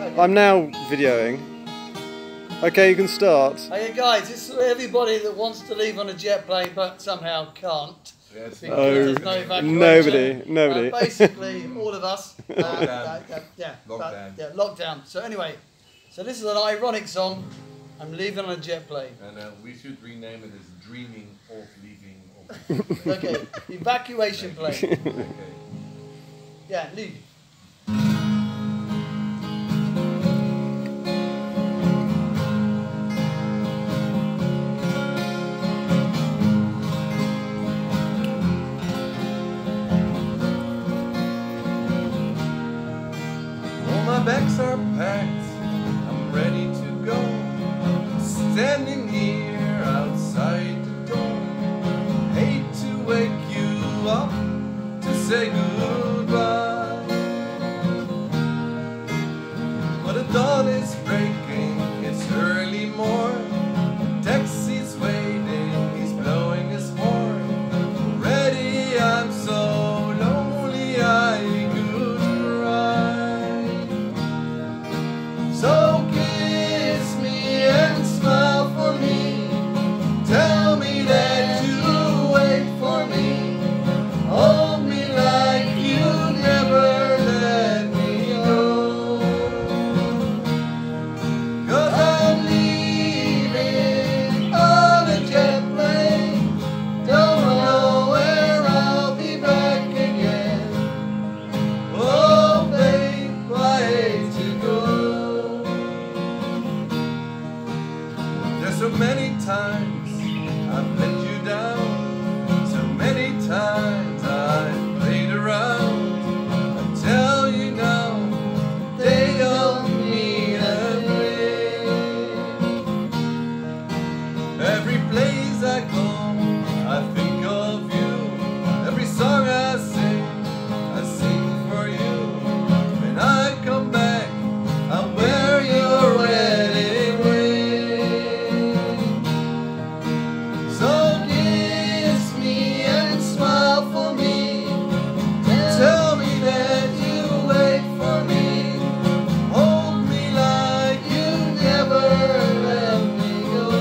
I'm now videoing. Okay, you can start. Hey guys, this is everybody that wants to leave on a jet plane but somehow can't. Oh, There's no evacuation. nobody. Basically, all of us. Lockdown. Lockdown. So anyway, so this is an ironic song. I'm leaving on a jet plane. And we should rename it as Dreaming of Leaving of Okay, evacuation plane. Okay. Yeah, leave. All my bags are packed, I'm ready to go. Standing here outside the door. Hate to wake you up to say goodbye, but the dawn is breaking, it's early morn. The taxi's waiting, he's blowing his horn. Already I'm so lonely I could cry. So kiss me and smile for me. Tell me that you'll wait for me. Hold me like you never let me go. 'Cause I'm leaving on a jet plane. Don't know where I'll be back again. Oh babe, I hate to go. There's so many times I've let you down, so many times I've played around. I tell you now, they don't mean a thing. Every place I go, I think of you. Every song I sing for you. When I come back, I'll wear your wedding ring. So kiss me and smile for me. Tell me that you wait for me. Hold me like you never let me go.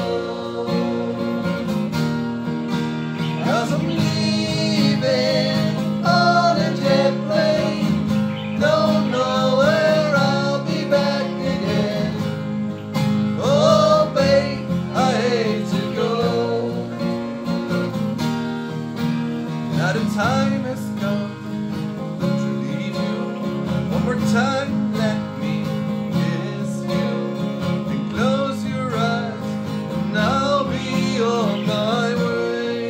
'Cause I'm leaving on a jet plane. Don't know where I'll be back again. Oh babe, I hate to go. Now the time has come to leave you. One more time, let me kiss you. And close your eyes, and I'll be on my way.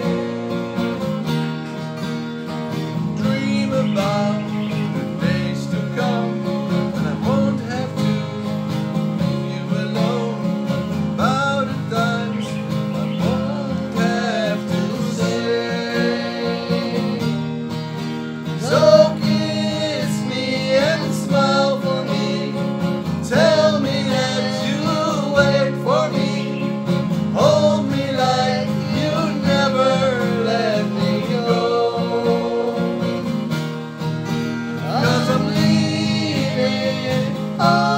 Dream about the days to come, and I won't have to leave you alone. About the times I won't have to say. So kiss me and smile for me. Tell me that you'll wait for me. Hold me like you never let me go. 'Cause I'm leaving.